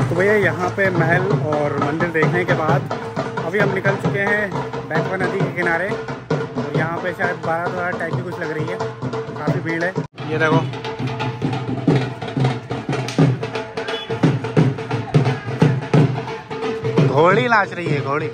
तो भैया यहाँ पे महल और मंदिर देखने के बाद अभी हम निकल चुके हैं बेतवा नदी के किनारे। और यहाँ पे शायद 12 टाइप की कुछ लग रही है, काफ़ी भीड़ है। ये देखो घोड़ी नाच रही है, घोड़ी।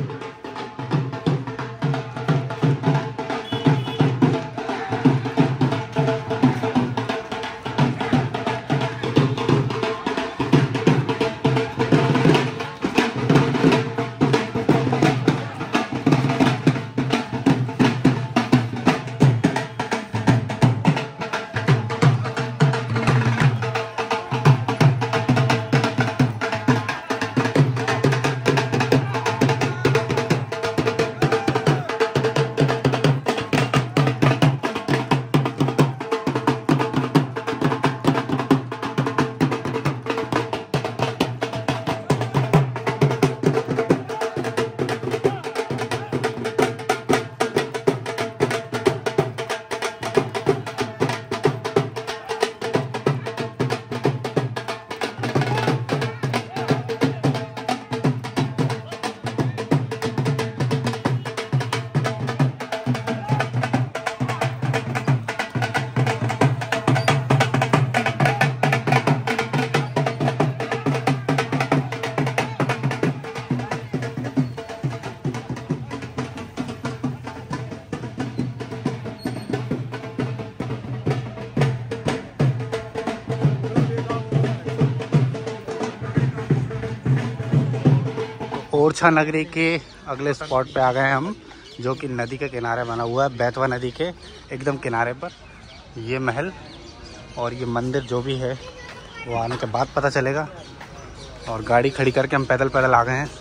ओरछा नगरी के अगले स्पॉट पे आ गए हैं हम, जो कि नदी के किनारे बना हुआ है, बेतवा नदी के एकदम किनारे पर। ये महल और ये मंदिर जो भी है वो आने के बाद पता चलेगा। और गाड़ी खड़ी करके हम पैदल पैदल आ गए हैं।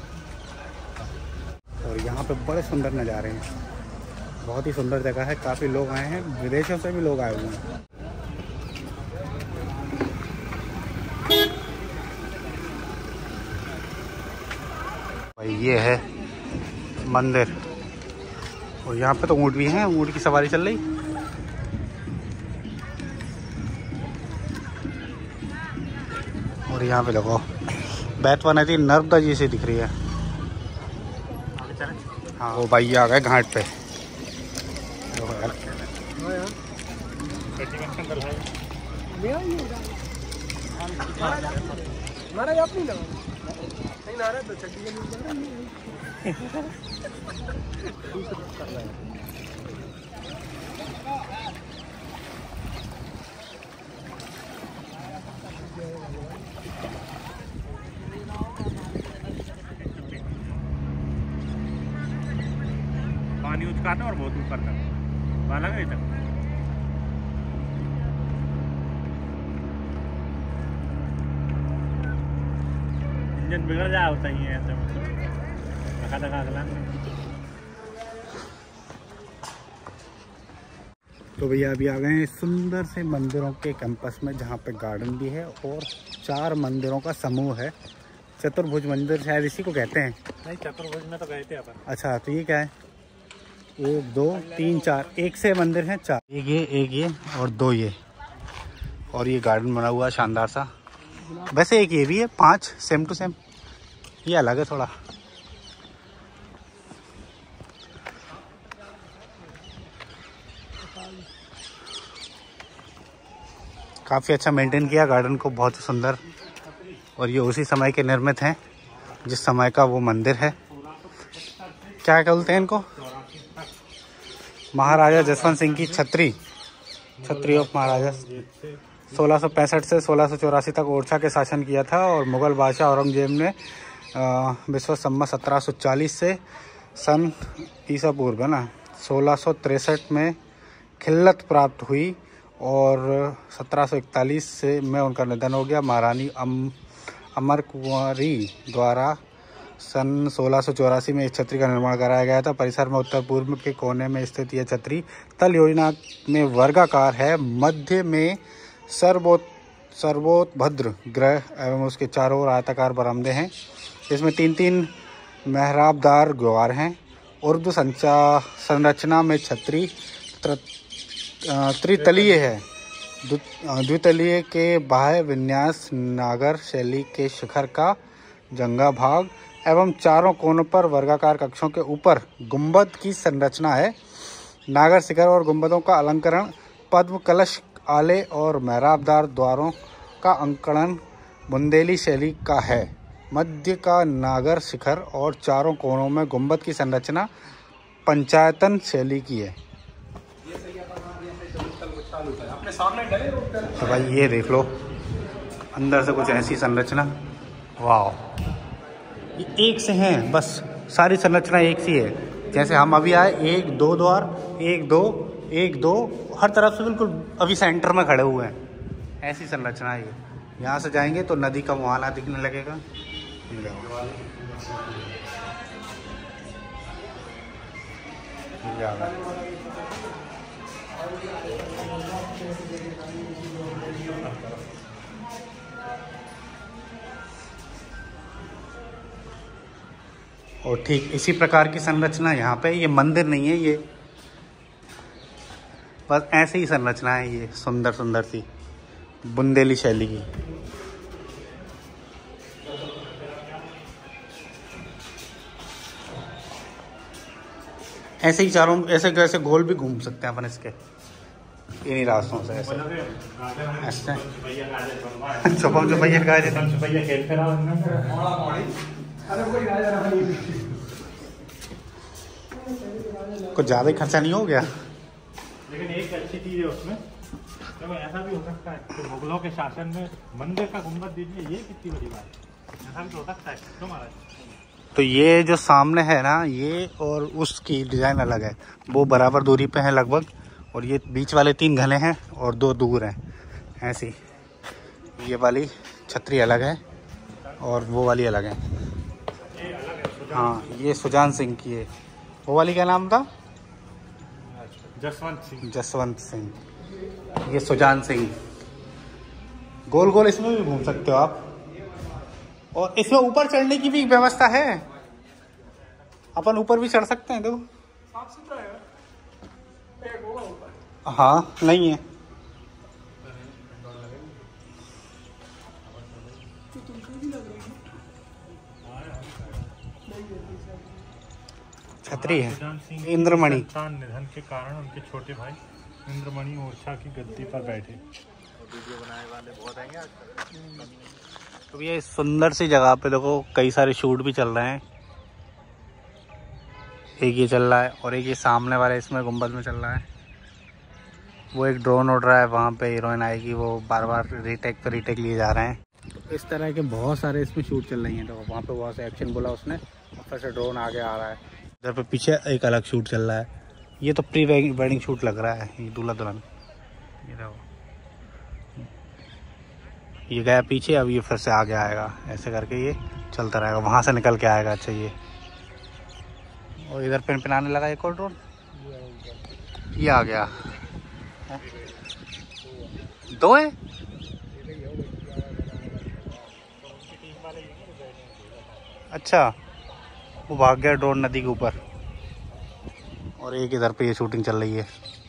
और यहाँ पे बड़े सुंदर नज़ारे हैं, बहुत ही सुंदर जगह है। काफ़ी लोग आए हैं, विदेशों से भी लोग आए हुए हैं। ये है मंदिर और यहाँ पे तो ऊँट भी हैं, ऊँट की सवारी चल रही। और यहाँ पे देखो बेतवा नदी नर्मदा जी से दिख रही है। हाँ वो भाई आ गए घाट पे। पानी उचकाता और बहुत ऊपर तक वाला गए तक। इंजन बिगड़ जाए होता ही है ऐसे, धक्का अगला। तो भैया अभी आ गए हैं सुंदर से मंदिरों के कैंपस में, जहाँ पे गार्डन भी है और 4 मंदिरों का समूह है। चतुर्भुज मंदिर शायद इसी को कहते हैं। नहीं, चतुर्भुज में तो गए थे अपन। अच्छा, तो ये क्या है? 1 2 3 4, एक से मंदिर हैं 4, एक ये और 2 ये। और ये गार्डन बना हुआ है शानदार सा। वैसे एक ये भी है, 5 सेम टू सेम, ये अलग है थोड़ा। काफ़ी अच्छा मेंटेन किया गार्डन को, बहुत ही सुंदर। और ये उसी समय के निर्मित हैं जिस समय का वो मंदिर है। क्या बोलते हैं इनको? महाराजा जसवंत सिंह की छतरी ऑफ महाराजा। 1665 से 1684 तक ओरछा के शासन किया था। और मुगल बादशाह औरंगजेब ने विश्व संमत 1740 से सन ईसा पूर्व 1663 में खिल्लत प्राप्त हुई और 1741 से में उनका निधन हो गया। महारानी अमर कुंवरी द्वारा सन 1684 में इस छतरी का निर्माण कराया गया था। परिसर में उत्तर पूर्व के कोने में स्थित यह छतरी तल योजना में वर्गाकार है। मध्य में सर्वोत्भद्र ग्रह एवं उसके चारों ओर आयताकार बरामदे हैं। इसमें 3-3 मेहराबदार द्वार हैं। उर्दू संरचना में छतरी त्रितलीय है। द्वितलीय के बाह्य विन्यास नागर शैली के शिखर का जंगा भाग एवं चारों कोनों पर वर्गाकार कक्षों के ऊपर गुंबद की संरचना है। नागर शिखर और गुंबदों का अलंकरण पद्म कलश आले और मेहराबदार द्वारों का अंकन बुंदेली शैली का है। मध्य का नागर शिखर और चारों कोनों में गुंबद की संरचना पंचायतन शैली की है। तो भाई ये देख लो अंदर से कुछ ऐसी संरचना, वाह, ये एक से हैं, बस सारी संरचना एक सी है। जैसे हम अभी आए, 1 2 द्वार, 1 2 1 2, हर तरफ से बिल्कुल अभी सेंटर में खड़े हुए हैं। ऐसी संरचना है ये। यहाँ से जाएंगे तो नदी का मुहाना दिखने लगेगा। और ठीक इसी प्रकार की संरचना यहाँ पे, ये मंदिर नहीं है, ये बस ऐसे ही संरचना है, ये सुंदर सुंदर सी बुंदेली शैली की। ऐसे ही चारों ऐसे कैसे गोल भी घूम सकते हैं अपन इसके इन्हीं रास्तों से ऐसे ऐसे छुपम छुपैया कुछ ज़्यादा ही खर्चा नहीं हो गया। लेकिन एक अच्छी चीज़ है उसमें, तो ऐसा भी हो सकता है कि मुगलों के शासन में मंदिर का गुंबद दीजिए, ये कितनी बड़ी बात है, ऐसा भी तो हो सकता है। क्यों महाराज? तो ये जो सामने है ना, ये और उसकी डिज़ाइन अलग है, वो बराबर दूरी पे है लगभग, और ये बीच वाले 3 घने हैं और 2 दूर हैं। ऐसी ये वाली छतरी अलग है और वो वाली अलग है। हाँ, ये सुजान सिंह की है। वो वाली क्या नाम था? जसवंत सिंह। जसवंत सिंह। ये सुजान सिंह। गोल गोल इसमें भी घूम सकते हो आप, और इसमें ऊपर चढ़ने की भी व्यवस्था है, अपन ऊपर भी चढ़ सकते हैं। देखो हाँ, नहीं है छतरी है। इंद्रमणि निधन के कारण उनके छोटे भाई इंद्रमणि ओरछा की गद्दी पर बैठे। वीडियो बनाने वाले बहुत आएंगे आजकल। तो ये सुंदर सी जगह पे देखो कई सारे शूट भी चल रहे हैं। एक ये चल रहा है और एक ये सामने वाले इसमें गुंबद में चल रहा है। वो एक ड्रोन उड़ रहा है, वहाँ पे हीरोइन आएगी, वो बार बार रीटेक पे रीटेक लिए जा रहे हैं। तो इस तरह के बहुत सारे इसमें शूट चल रही हैं। तो वहाँ पे बहुत से एक्शन बोला उसने, और फिर से ड्रोन आगे आ रहा है। इधर पे पीछे एक अलग शूट चल रहा है। ये तो प्री वेडिंग शूट लग रहा है, ये दूल्हा दुल्हन। ये देखो, ये गया पीछे, अब ये फिर से आगे आएगा, ऐसे करके ये चलता रहेगा, वहाँ से निकल के आएगा। अच्छा, और इधर पिन पिनाने लगा एक और ड्रोन, ये आ गया। 2 है। अच्छा, वो भाग गया ड्रोन नदी के ऊपर, और एक इधर पे ये शूटिंग चल रही है।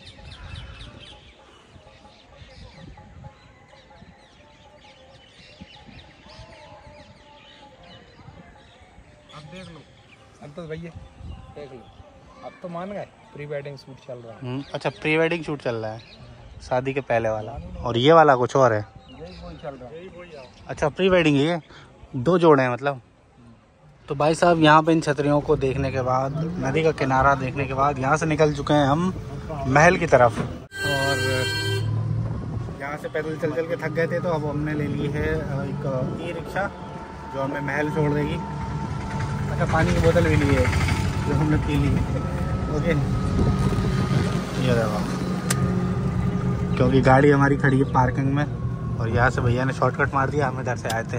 अब देख लो, अब तो भैया देख लो, अब तो मान गए प्री वेडिंग शूट चल रहा है। अच्छा, प्री वेडिंग शूट चल रहा है, शादी के पहले वाला, और ये वाला कुछ और है। यही वही चल रहा है। अच्छा, प्री वेडिंग ये 2 जोड़े हैं मतलब। तो भाई साहब, यहाँ पे इन छतरियों को देखने के बाद, नदी का किनारा देखने के बाद, यहाँ से निकल चुके हैं हम महल की तरफ। और यहाँ से पैदल चल चल के थक गए थे, तो अब हमने ले ली है एक ई-रिक्शा जो हमें महल छोड़ देगी। अच्छा, पानी की बोतल भी ली है जो हमने पी ली। ओके, ये देखो, क्योंकि गाड़ी हमारी खड़ी है पार्किंग में, और यहाँ से भैया ने शॉर्टकट मार दिया, हम इधर से आए थे।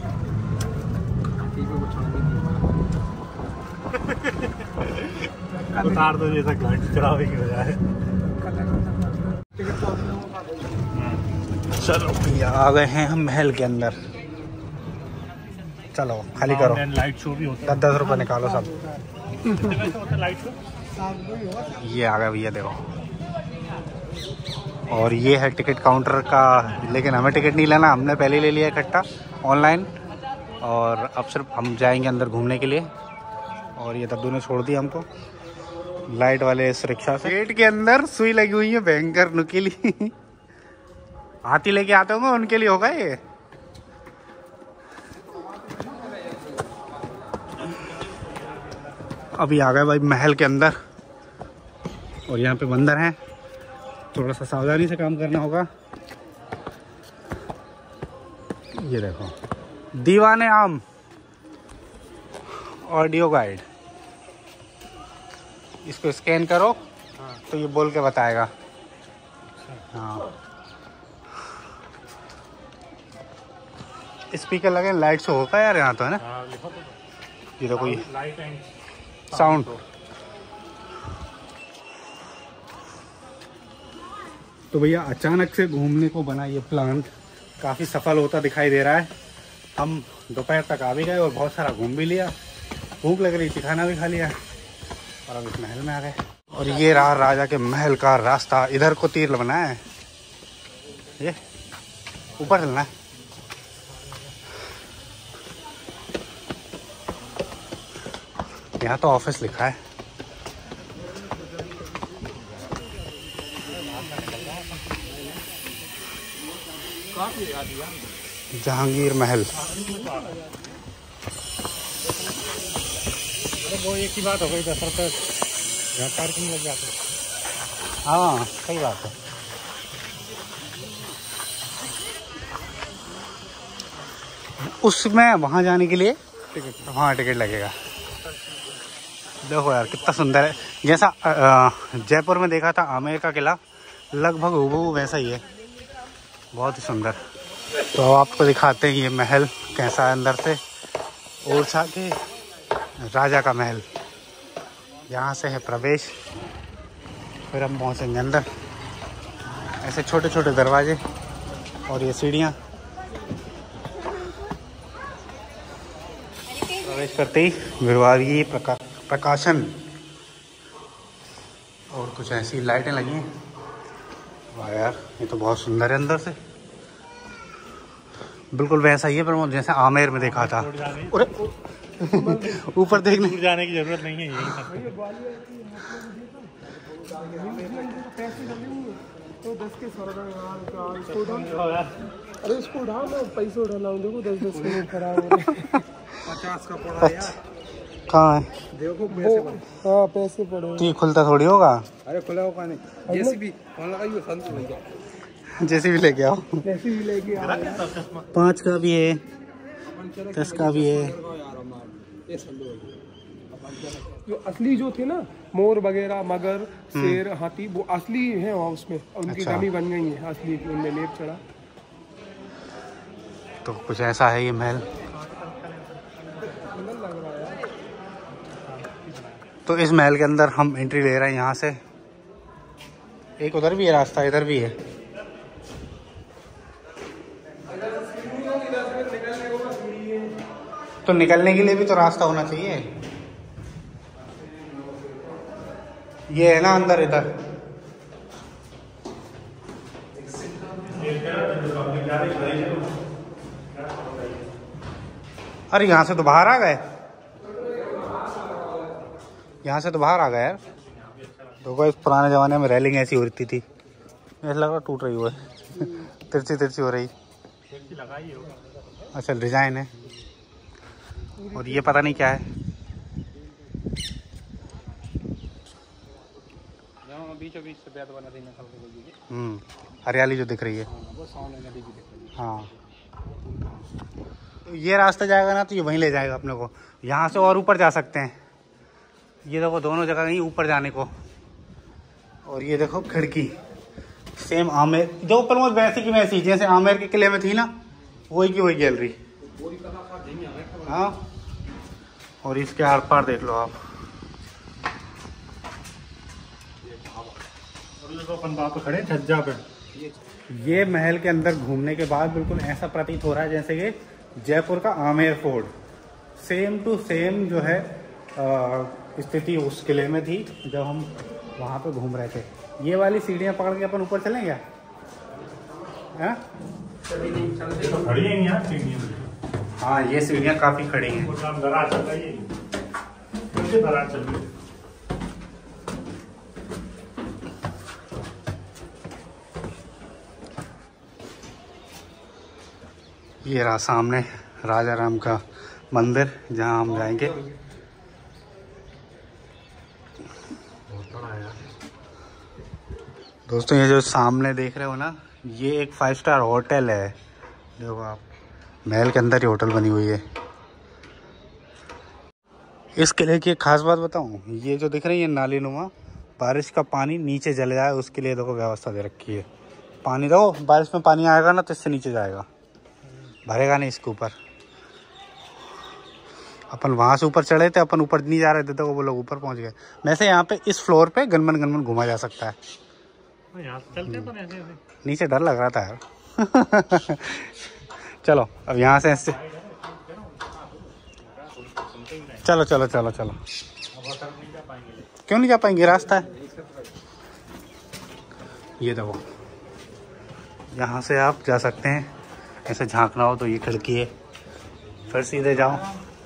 उतार दो जैसा गाड़ी चलावे की बजाय। चलो भैया, आ गए हैं हम महल के अंदर। चलो खाली करो। लाइट शो भी होता है। 10-10 रुपये निकालो सब। लाइट शो ये आ गया भैया, देखो। और ये है टिकट काउंटर का, लेकिन हमें टिकट नहीं लेना, हमने पहले ले लिया इकट्ठा ऑनलाइन। और अब सिर्फ हम जाएंगे अंदर घूमने के लिए। और ये दद्दू ने छोड़ दिया हमको लाइट वाले इस रिक्शा से। गेट के अंदर सुई लगी हुई है भयंकर नुकीली। हाथी लेके आते होंगे उनके लिए होगा ये। अभी आ गए भाई महल के अंदर, और यहाँ पे बंदर हैं, थोड़ा सा सावधानी से काम करना होगा। ये देखो दीवाने आम ऑडियो गाइड, इसको स्कैन करो तो ये बोल के बताएगा। हाँ स्पीकर लगे, लाइट शो होगा यार यहाँ तो, है ना। ये देखो ये लाइट एंड साउंड। तो भैया अचानक से घूमने को बना ये प्लान काफ़ी सफल होता दिखाई दे रहा है। हम दोपहर तक आ भी गए और बहुत सारा घूम भी लिया, भूख लग रही थी, खाना भी खा लिया, और अब इस महल में आ गए। और ये रहा राजा के महल का रास्ता। इधर को तीर बनाया है, ये ऊपर चलना है। यहाँ तो ऑफिस लिखा है। जहांगीर महल। वो एक ही बात हो गई, 10 रुपये यहाँ पार्किंग लग जाते। हाँ सही बात है। उसमें वहाँ जाने के लिए टिकट, हाँ टिकट लगेगा। देखो यार कितना सुंदर है, जैसा जयपुर में देखा था आमेर का किला, लगभग हूबहू वैसा ही है, बहुत ही सुंदर। तो आपको दिखाते हैं ये महल कैसा है अंदर से। ओरछा के राजा का महल, यहाँ से है प्रवेश, फिर हम पहुँचेंगे अंदर। ऐसे छोटे छोटे दरवाजे और ये सीढ़ियाँ। प्रवेश करते ही गुरुवारी प्रकाशन और कुछ ऐसी लाइटें लगी हैं। वाह यार ये तो बहुत सुंदर है अंदर से, बिल्कुल वैसा ही है प्रमोद जैसे आमेर में देखा था। ऊपर देखने जाने की जरूरत नहीं है, यही अरे इसको उठा लो, पैसे उठा लाऊं, देखो 10-10 मिनट खराब हो रहे। 50 का पड़ा यार। कहाँ है? देखो पैसे पड़े। हाँ पैसे पड़े। तो ये खुलता थोड़ी होगा। अरे खुला होगा नहीं, जैसे भी जैसे भी लेके आओ। जैसे भी लेके आओ। 5 का भी है, 10 का भी है। जो असली जो थे ना मोर वगैरह, मगर, शेर, हाथी, वो असली है वहाँ उसमें, उनकी अच्छा। डमी बन गई है असली, उनमें लेप चढ़ा। तो कुछ ऐसा है ये महल। तो इस महल के अंदर हम एंट्री ले रहे हैं यहाँ से। एक उधर भी है रास्ता, इधर भी है। तो निकलने के लिए भी तो रास्ता होना चाहिए। ये है ना अंदर, इधर। अरे यहाँ से तो बाहर आ गए, यहाँ से तो बाहर आ गए यार। देखो इस पुराने ज़माने में रेलिंग ऐसी हो रही थी, ऐसा लग रहा टूट रही हुआ है। तिरछी तिरछी हो रही। अच्छा डिज़ाइन है, और ये पता नहीं क्या है। बीचों बीच से बैठ बना देना, हरियाली जो दिख रही है। हाँ तो ये रास्ता जाएगा ना तो ये वहीं ले जाएगा अपने को। यहाँ से और ऊपर जा सकते हैं। ये देखो दोनों जगह कहीं ऊपर जाने को। और ये देखो खिड़की, सेम आमेर जो प्रमोद वैसी की वैसी जैसे आमेर के किले में थी ना, वही की वही गैलरी। हाँ और इसके आर पार देख लो आप। अपन बाप खड़े छज्जा पे। ये महल के अंदर घूमने के बाद बिल्कुल ऐसा प्रतीत हो रहा है जैसे कि जयपुर का Amer fort same to same जो है स्थिति उस किले में थी जब हम वहाँ पे घूम रहे थे। ये वाली सीढ़ियाँ पकड़ के अपन ऊपर चलें क्या? हैं? तो खड़ी है यहाँ सीढ़ियाँ। हाँ ये सीढ़ियाँ काफी खड़ी हैं। वो काम दरार चल रही है, मुझे दरार चल रही है। ये रहा सामने राजा राम का मंदिर जहाँ हम जाएंगे। दोस्तों ये जो सामने देख रहे हो ना, ये एक 5 स्टार होटल है। देखो आप, महल के अंदर ही होटल बनी हुई है। इस किले की एक खास बात बताऊं, ये जो दिख रही है नाली नुमा, बारिश का पानी नीचे चले जाए उसके लिए देखो व्यवस्था दे रखी है। पानी देखो, बारिश में पानी आएगा ना तो इससे नीचे जाएगा, भरेगा नहीं इसके ऊपर। अपन वहाँ से ऊपर चढ़े थे, अपन ऊपर नहीं जा रहे थे तो वो लोग ऊपर पहुँच गए। वैसे यहाँ पे इस फ्लोर पे गनमन घुमा जा सकता है। यहाँ चलते हैं ऐसे ऐसे। नीचे डर लग रहा था यार। चलो अब यहाँ से ऐसे चलो चलो चलो चलो। क्यों नहीं जा पाएंगे, रास्ता है। ये देखो यहाँ से आप जा सकते हैं, ऐसे झांकना हो तो ये खिड़की है, फिर सीधे जाओ।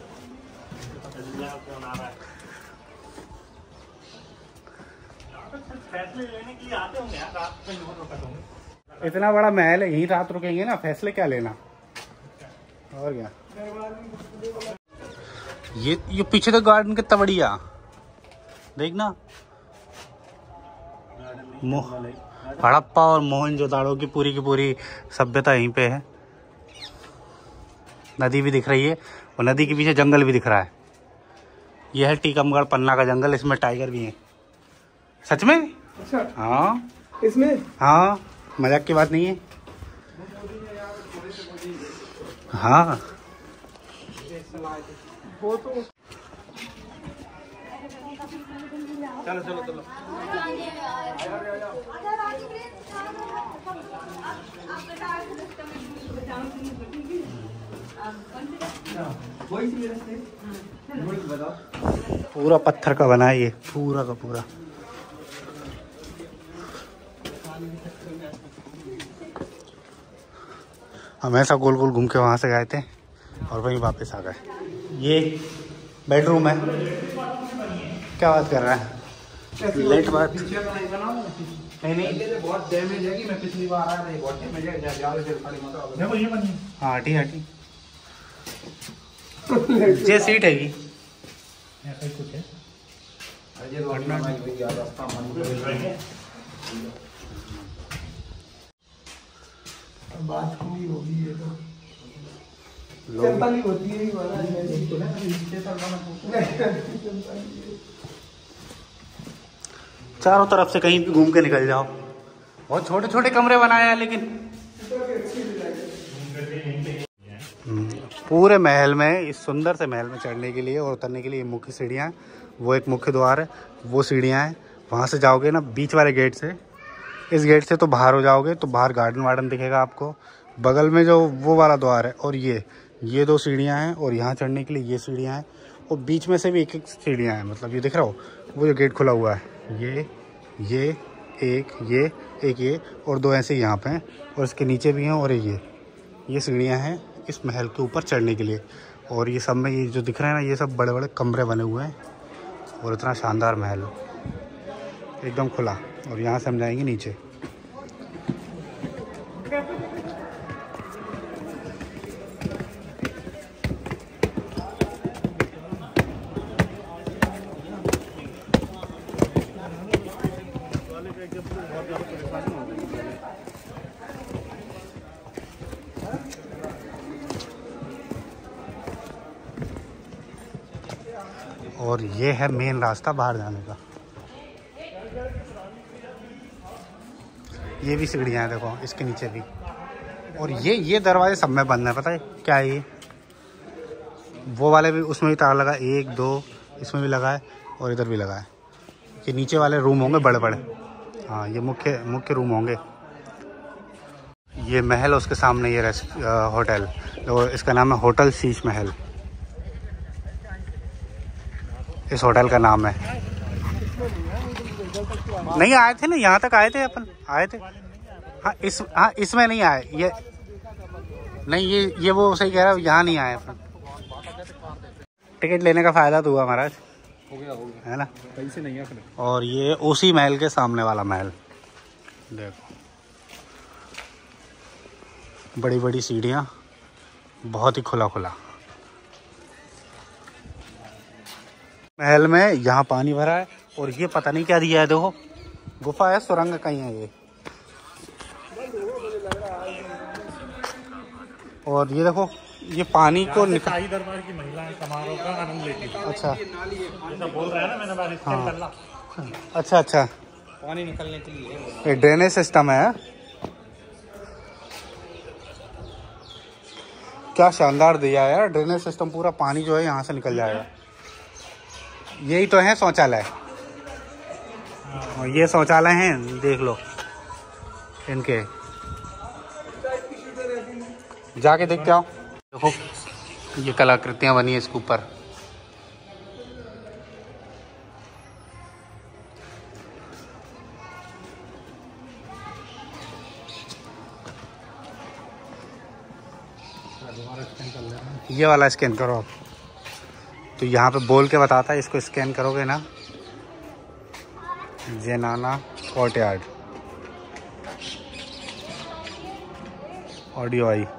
फैसले लेने के लिए आते होंगे यार, रात को होंगे। इतना बड़ा महल है, यहीं रात रुकेंगे ना, फैसले क्या लेना और क्या। ये पीछे तो गार्डन कितना बढ़िया, देखना। हड़प्पा और मोहनजोदाड़ो की पूरी सभ्यता यहीं पे है। नदी भी दिख रही है और नदी के पीछे जंगल भी दिख रहा है। यह है टीकमगढ़ पन्ना का जंगल, इसमें टाइगर भी है। सच में? अच्छा हाँ इसमें, हाँ, मजाक की बात नहीं है। हाँ वो तो चलो चलो चलो। पूरा पत्थर का बना है ये, पूरा का पूरा। हम ऐसा गोल गोल घूम के वहाँ से गए थे और वहीं वापस आ गए। ये बेडरूम है। क्या बात कर रहा है? लेट बात नहीं बहुत डैमेज है कि मैं पिछली बार आया था, बहुत डैमेज है। देखो ये बनी है। हाँ हटी हटी। ये सीट है ये, ऐसा ही कुछ है। बात खुली होगी ये तो चलता होती है चारों तरफ से कहीं भी घूम के निकल जाओ। बहुत छोटे छोटे कमरे बनाए हैं लेकिन पूरे महल में, इस सुंदर से महल में चढ़ने के लिए और उतरने के लिए मुख्य सीढ़ियाँ हैं। वो एक मुख्य द्वार है, वो सीढ़ियाँ हैं। वहाँ से जाओगे ना बीच वाले गेट से, इस गेट से तो बाहर हो जाओगे तो बाहर गार्डन वार्डन दिखेगा आपको। बगल में जो वो वाला द्वार है और ये 2 सीढ़ियाँ हैं और यहाँ चढ़ने के लिए ये सीढ़ियाँ हैं और बीच में से भी एक सीढ़ियाँ हैं। मतलब ये दिख रहा हो वो जो गेट खुला हुआ है, ये एक और 2 ऐसे यहाँ पे हैं और इसके नीचे भी हैं और ये सीढ़ियाँ हैं इस महल के ऊपर चढ़ने के लिए। और ये सब में ये जो दिख रहे हैं ना, ये सब बड़े बड़े कमरे बने हुए हैं और इतना शानदार महल एकदम खुला। और यहाँ से हम जाएंगे नीचे। और ये है मेन रास्ता बाहर जाने का। ये भी सीढ़ियाँ हैं देखो, इसके नीचे भी। और ये दरवाजे सब में बंद है, पता है क्या है ये? वो वाले भी, उसमें भी ताला लगा, 1 2 इसमें भी लगा है और इधर भी लगा है। ये नीचे वाले रूम होंगे बड़े बड़े। हाँ ये मुख्य रूम होंगे। ये महल, उसके सामने ये होटल, तो इसका नाम है होटल शीश महल। इस होटल का नाम है। नहीं आए थे ना, यहाँ तक आए थे अपन, आए थे। हाँ इसमें नहीं आए ये, नहीं ये वो सही कह रहा है, यहाँ नहीं आए। टिकट लेने का फायदा तो हुआ महाराज, हो गया है ना, कहीं से नहीं है। और ये उसी महल के सामने वाला महल देखो, बड़ी बड़ी सीढ़ियाँ, बहुत ही खुला खुला महल में। यहाँ पानी भरा है और ये पता नहीं क्या दिया है, देखो गुफा है, सुरंग कहीं है ये। और ये देखो ये पानी को शाही दरबार की महिलाएं समारोह का आनंद लेती थी। अच्छा जैसा बोल रहा है ना, मैंने बार स्कैन कर ला। अच्छा अच्छा, पानी निकलने के लिए ये ड्रेनेज सिस्टम है। क्या शानदार दिया है यार ड्रेनेज सिस्टम, पूरा पानी जो है यहाँ से निकल जाएगा। यही तो है शौचालय, और ये शौचालय हैं, देख लो इनके, जाके देखते आओ। देखो ये कलाकृतियाँ बनी है इसके ऊपर, ये वाला स्कैन करो आप, तो यहाँ पे बोल के बताता है, इसको स्कैन करोगे ना, जेनाना कोर्टयार्ड, ऑडियो आई।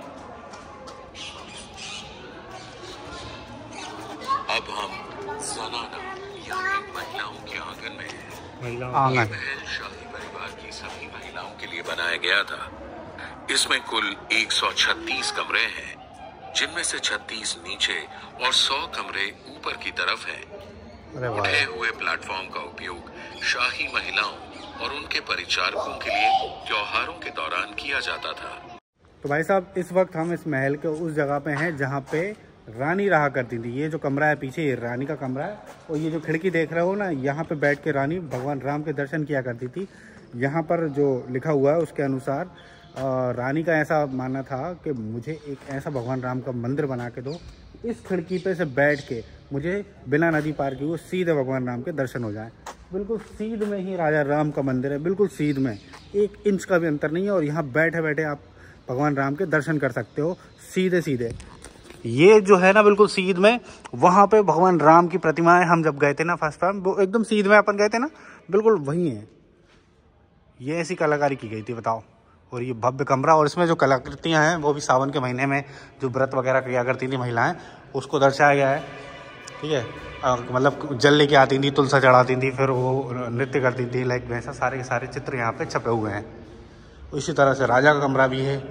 अब हम ज़नाना यानी महिलाओं के आंगन में हैं। आंगन महल शाही परिवार की सभी महिलाओं के लिए बनाया गया था। इसमें कुल 136 कमरे हैं, जिनमें से 36 नीचे और 100 कमरे ऊपर की तरफ हैं। अरे वाह, उठे हुए प्लेटफॉर्म का उपयोग शाही महिलाओं और उनके परिचारकों के लिए त्योहारों के दौरान किया जाता था। तो भाई साहब इस वक्त हम इस महल के उस जगह पे हैं जहाँ पे रानी रहा करती थी। ये जो कमरा है पीछे, ये रानी का कमरा है, और ये जो खिड़की देख रहे हो ना, यहाँ पे बैठ के रानी भगवान राम के दर्शन किया करती थी। यहाँ पर जो लिखा हुआ है उसके अनुसार रानी का ऐसा मानना था कि मुझे एक ऐसा भगवान राम का मंदिर बना के दो, इस खिड़की पे से बैठ के मुझे बिना नदी पार किए हुए सीधे भगवान राम के दर्शन हो जाएं। बिल्कुल सीध में ही राजा राम का मंदिर है, बिल्कुल सीध में, 1 इंच का भी अंतर नहीं है, और यहाँ बैठे बैठे आप भगवान राम के दर्शन कर सकते हो सीधे सीधे। ये जो है ना बिल्कुल सीध में, वहाँ पे भगवान राम की प्रतिमाएं हम जब गए थे ना फर्स्ट टाइम, वो एकदम सीध में अपन गए थे ना, बिल्कुल वही है। ये ऐसी कलाकारी की गई थी बताओ। और ये भव्य कमरा, और इसमें जो कलाकृतियाँ हैं वो भी सावन के महीने में जो व्रत वगैरह किया करती थी महिलाएं, उसको दर्शाया गया है। ठीक है, मतलब जल लेके आती थी, तुलसा चढ़ाती थी, फिर वो नृत्य करती थी, लाइक वैसा सारे के सारे चित्र यहाँ पे छपे हुए हैं। इसी तरह से राजा का कमरा भी है,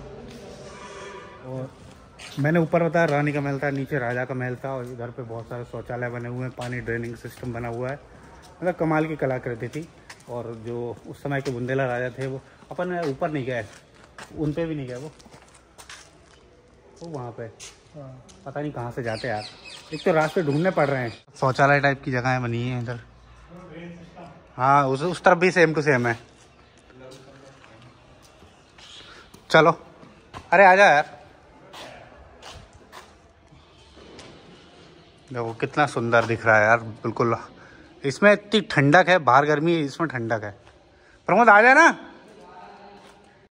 और मैंने ऊपर बताया रानी का महल था, नीचे राजा का महल था, और इधर पे बहुत सारे शौचालय बने हुए हैं, पानी ड्रेनिंग सिस्टम बना हुआ है। मतलब कमाल की कलाकृति थी। और जो उस समय के बुंदेला राजा थे, वो अपन ऊपर नहीं गए, उन पे भी नहीं गए, वो वहाँ पे पता नहीं कहाँ से जाते यार, एक तो रास्ते ढूंढने पड़ रहे हैं। शौचालय टाइप की जगहें बनी है इधर। हाँ उस तरफ भी सेम टू सेम है। चलो, अरे आजा यार। देखो कितना सुंदर दिख रहा है यार, बिल्कुल। इसमें इतनी ठंडक है, बाहर गर्मी है, इसमें ठंडक है। प्रमोद आ जाए ना।